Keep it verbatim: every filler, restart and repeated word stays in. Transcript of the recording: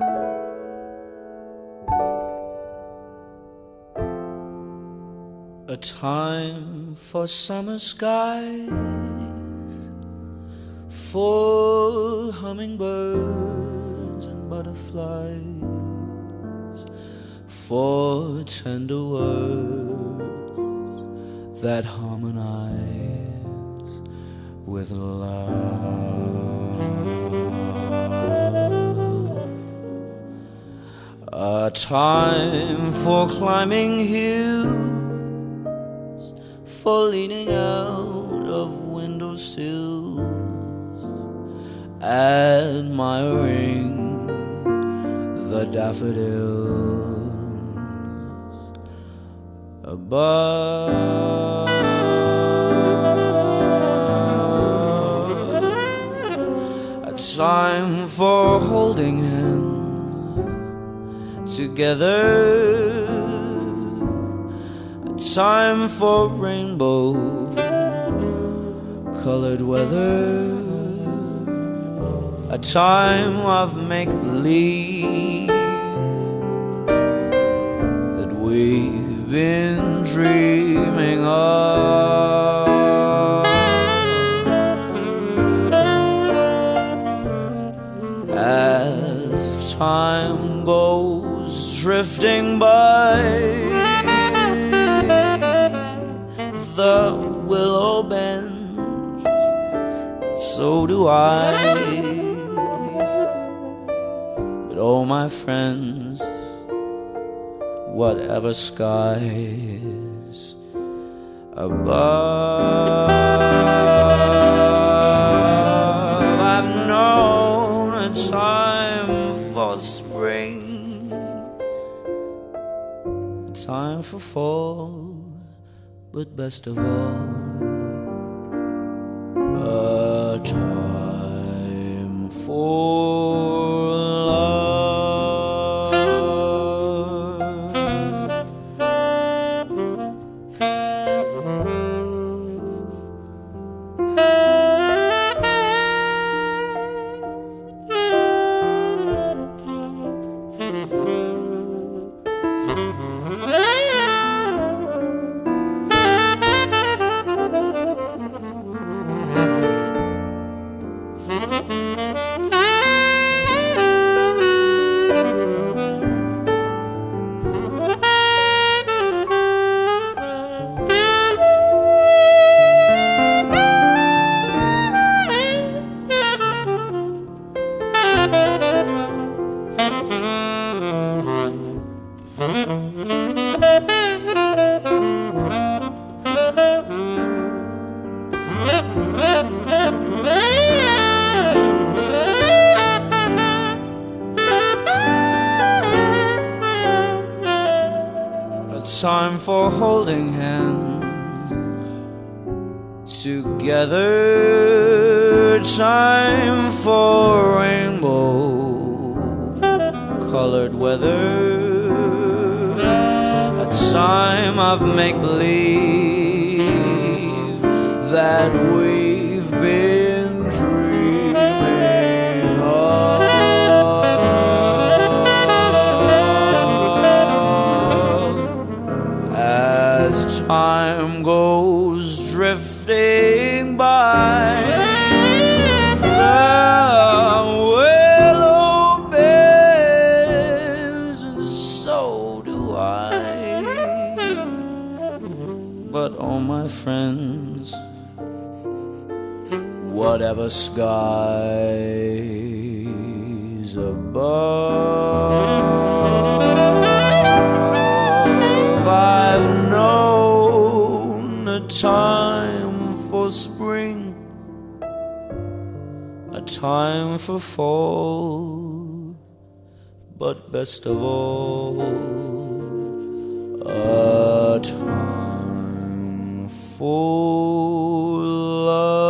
A time for summer skies, for hummingbirds and butterflies, for tender words that harmonize with love. A time for climbing hills, for leaning out of windowsills, admiring the daffodils above. A time for holding hands together, time for rainbow colored weather, a time of make-believe that we've been dreaming of. As time goes drifting by, the willow bends, so do I. But oh my friends, whatever skies above, I've known a time for spring, a time for fall, but best of all, a time for love. Time for holding hands together, time for rainbow colored weather, a time of make-believe that we've been dreaming of. Time goes drifting by, the willow bends, and so do I. But oh my friends, whatever skies above, I've known a time for spring, a time for fall, but best of all, a time for love.